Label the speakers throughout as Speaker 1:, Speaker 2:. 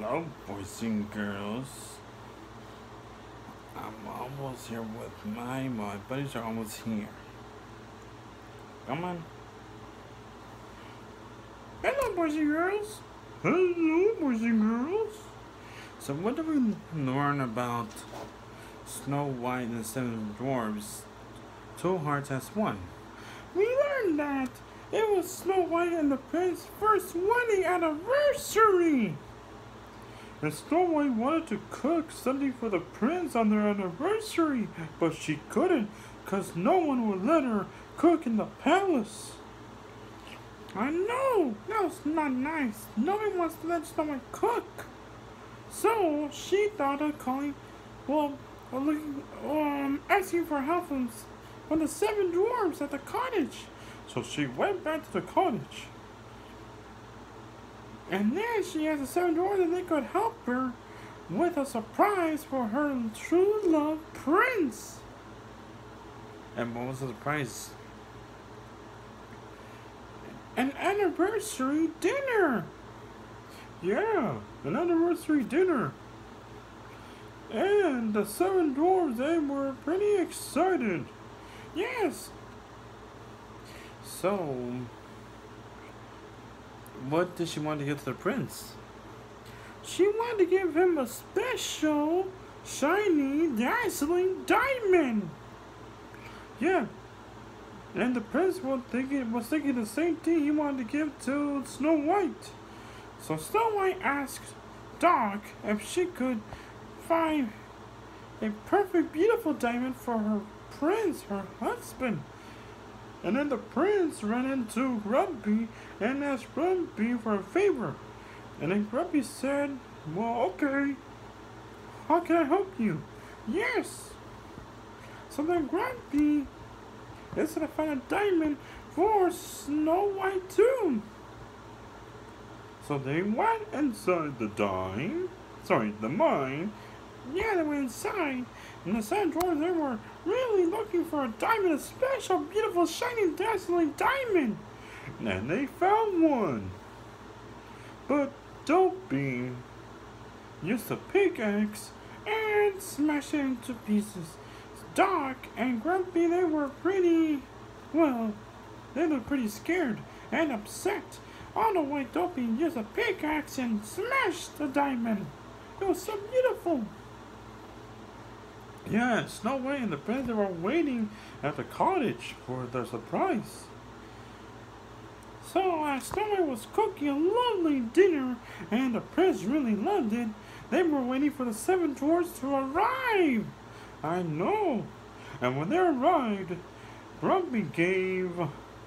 Speaker 1: Hello, boys and girls. I'm almost here with my buddies are almost here. Come on. Hello, boys and girls. Hello, boys and girls. So what did we learn about Snow White and the Seven Dwarfs? Two hearts as one. We learned that it was Snow White and the Prince's first wedding anniversary. And Snow White wanted to cook something for the prince on their anniversary, but she couldn't because no one would let her cook in the palace. I know, that's not nice. Nobody wants to let Snow White cook. So she thought of asking for help from the seven dwarves at the cottage. So she went back to the cottage. And then she asked the seven dwarfs if they could help her with a surprise for her true love prince. And what was the surprise? An anniversary dinner. Yeah, an anniversary dinner. And the seven dwarfs, they were pretty excited. Yes. So, what did she want to give to the prince? She wanted to give him a special, shiny, dazzling diamond. Yeah. And the prince was thinking the same thing he wanted to give to Snow White. So Snow White asked Doc if she could find a perfect, beautiful diamond for her prince, her husband. And then the prince ran into Grumpy and asked Grumpy for a favor. And then Grumpy said, well, okay. How can I help you? Yes. So then Grumpy is going to find a diamond for Snow White too. So they went inside the mine. Yeah, they went inside. And the seven dwarfs, they were really looking for a diamond, a special, beautiful, shiny, dazzling diamond. And they found one. But Dopey used a pickaxe and smashed it into pieces. Doc and Grumpy, they looked pretty scared and upset. All the way Dopey used a pickaxe and smashed the diamond. It was so beautiful. Yeah, Snow White and the prince were waiting at the cottage for their surprise. So as Snow White was cooking a lovely dinner and the prince really loved it, they were waiting for the seven dwarfs to arrive. I know. And when they arrived, Grumpy gave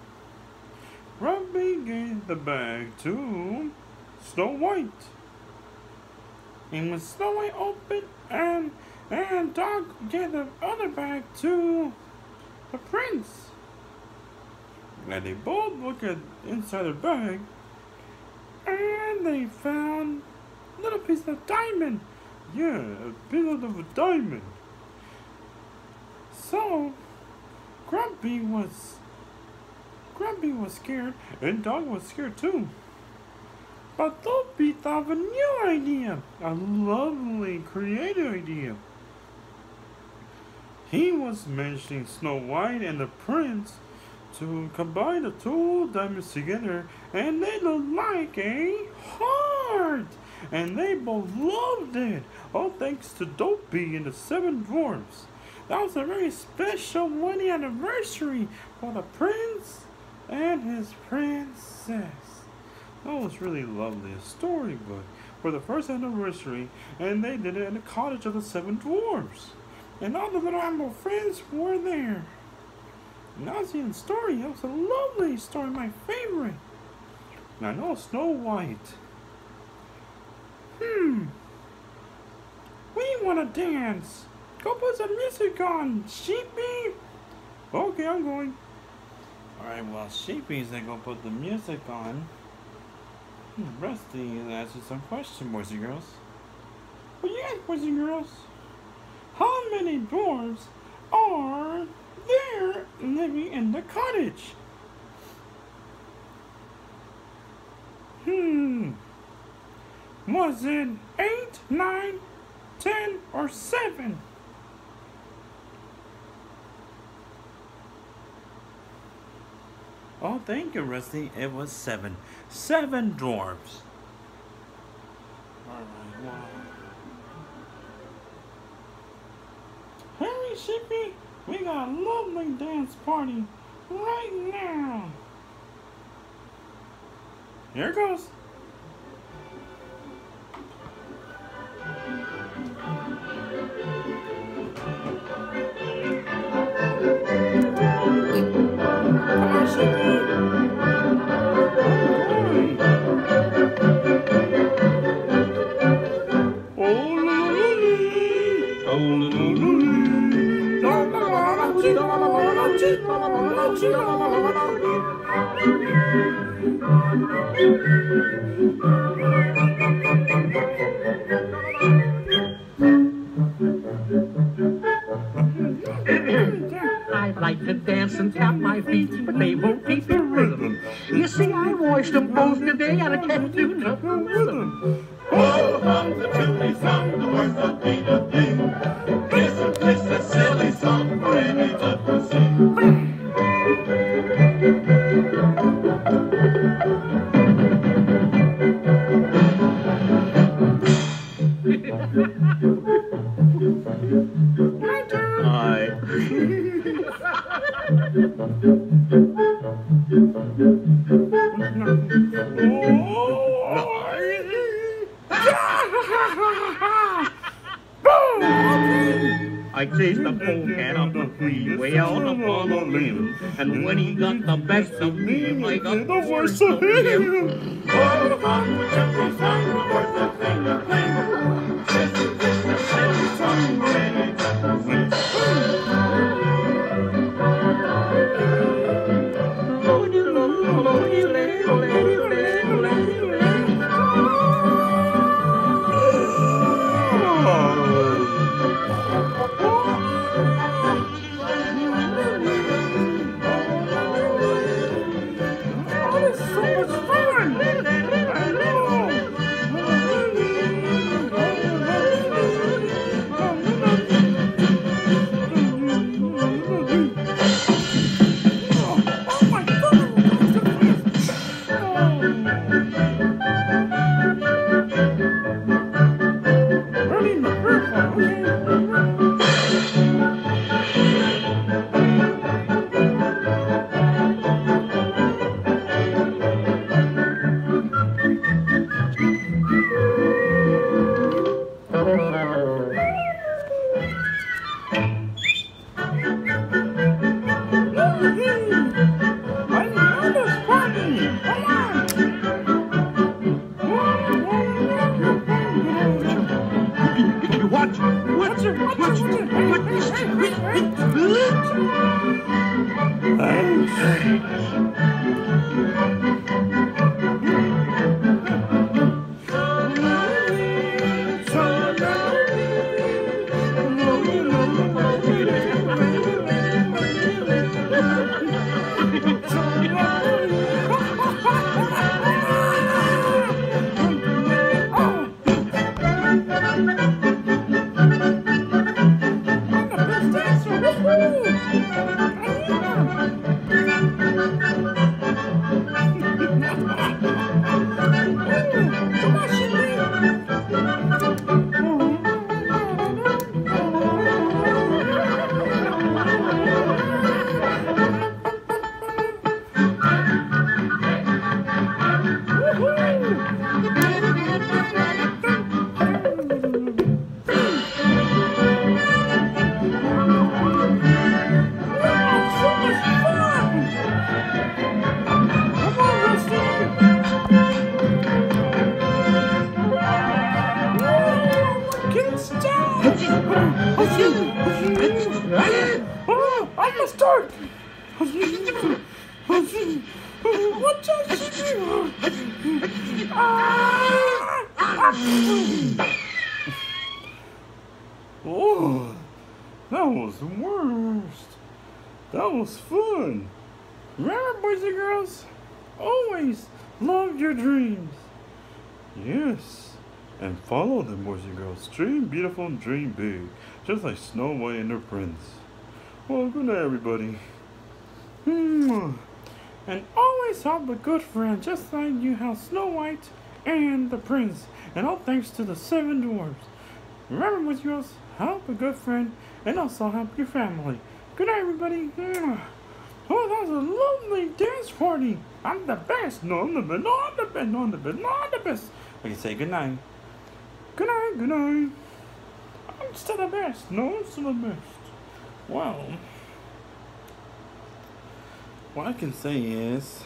Speaker 1: the bag to Snow White. And when Snow White opened and Doc gave the other bag to the prince. And they both looked inside the bag and they found a little piece of diamond. Yeah, a piece of a diamond. So Grumpy was scared and Doc was scared too. But Dopey thought of a new idea, a lovely, creative idea. He was mentioning Snow White and the prince to combine the two diamonds together, and they looked like a heart. And they both loved it, all thanks to Dopey and the seven dwarfs. That was a very special wedding anniversary for the prince and his princess. That was really lovely, a storybook for the first anniversary, and they did it in the cottage of the seven dwarfs. And all the little animal friends were there. And I was in the story. It was a lovely story, my favorite. And I know Snow White. We want to dance. Go put some music on, Sheepy. Okay, I'm going. Alright, well, Sheepy's gonna go put the music on. Rusty is asking some questions, boys and girls. Well, yes, boys and girls. How many dwarves are there living in the cottage? Was it 8, 9, 10, or 7? Oh, thank you, Rusty. It was 7. 7 dwarves. Alright, wow. Harry, Sheepy, we got a lovely dance party right now. Here it goes. Come on, Sheepy.
Speaker 2: I'd like to dance and tap my feet, but they won't keep the rhythm. You see, I washed them both today and I can't do nothing with them.
Speaker 3: Oh, hum the tune song, the words don't mean a thing. It's a silly song for anyone to sing.
Speaker 1: My turn.
Speaker 2: Hi. I chased the polecat up the freeway out upon a limb, and when he got the best of me, I got the worst of him.
Speaker 3: Oh, hum the tune song, the words don't mean a thing. It's a silly song for anyone to sing.
Speaker 1: Oh, I must start. Watch out, Sheepy. Oh, that was the worst. That was fun. Remember, boys and girls, always love your dreams. Yes, And follow them, boys and girls. Dream beautiful and dream big. Just like Snow White and her prince. Well, good night, everybody. And always have a good friend, just like you have Snow White and the prince. And all thanks to the 7 dwarves. Remember, boys and girls, help a good friend and also help your family. Good night, everybody. Oh, that was a lovely dance party. I'm the best. No, I'm the best. No, I'm the best. No, I'm the best. No, I'm the best. I can say good night. Good night. Good night. I'm still the best. No, I'm still the best. Well, what I can say is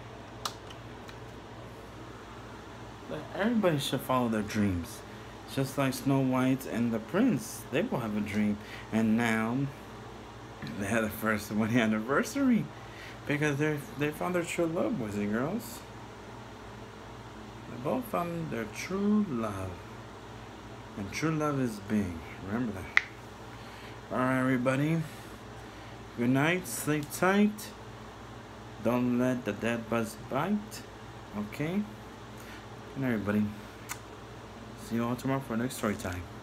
Speaker 1: that everybody should follow their dreams. Just like Snow White and the prince. They will have a dream. And now they had the first wedding anniversary because they found their true love, boys and girls. They both found their true love, and true love is big. Remember that. All right, everybody. Good night. Sleep tight. Don't let the dead bugs bite. Okay. Good night, everybody. See you all tomorrow for the next story time.